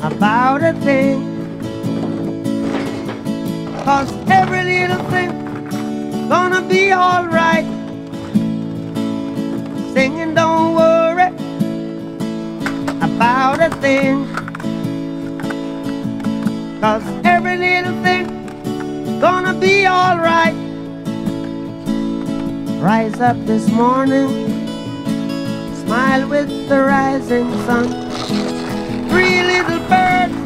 about a thing, 'cause every little thing gonna be alright. Singing, don't worry about a thing, 'cause every little thing gonna be alright. Rise up this morning, smile with the rising sun. Three little birds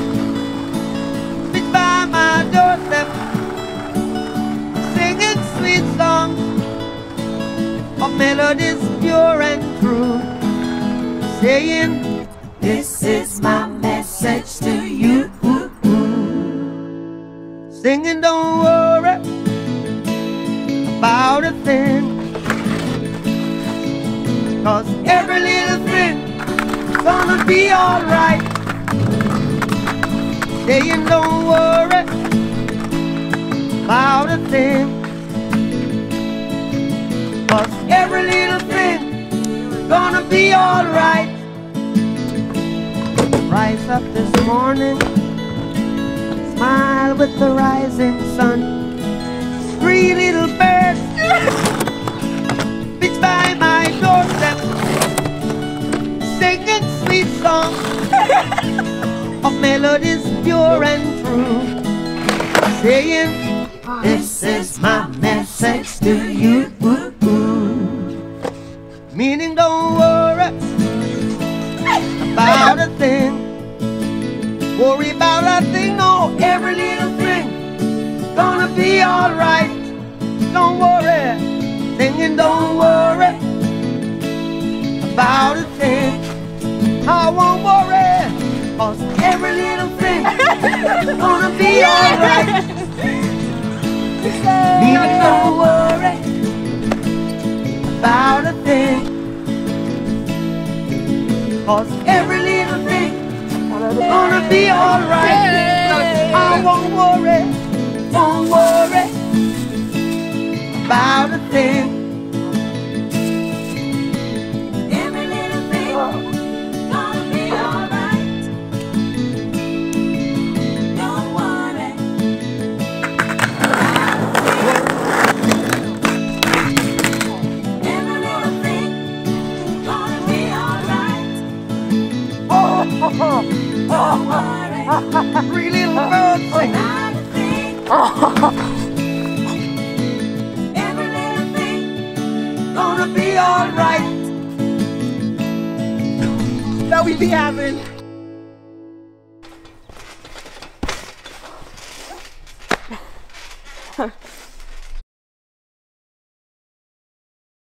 flit by my doorstep, singing sweet songs of melodies pure and true, saying, this is my message to you. Singing, don't worry about a thing, 'cause every little thing gonna be alright. Saying, don't worry about a thing, 'cause every little thing gonna be alright. Rise up this morning, smile with the rising sun. Three little birds flit by my doorstep, singing sweet songs of melodies pure and true, saying, this is my message to you. Meaning, don't worry about a thing, worry about a thing, no, every little thing gonna be alright. Don't worry, singing, don't worry about a thing. I won't worry, 'cause every little thing gonna be alright. Meaning, don't worry about a thing, 'cause every little thing gonna be alright. I won't worry about a thing. Every little thing gonna be alright. Don't worry every little thing gonna be alright. Don't worry. Three little birds sing. Every little thing gonna be alright. That we be having.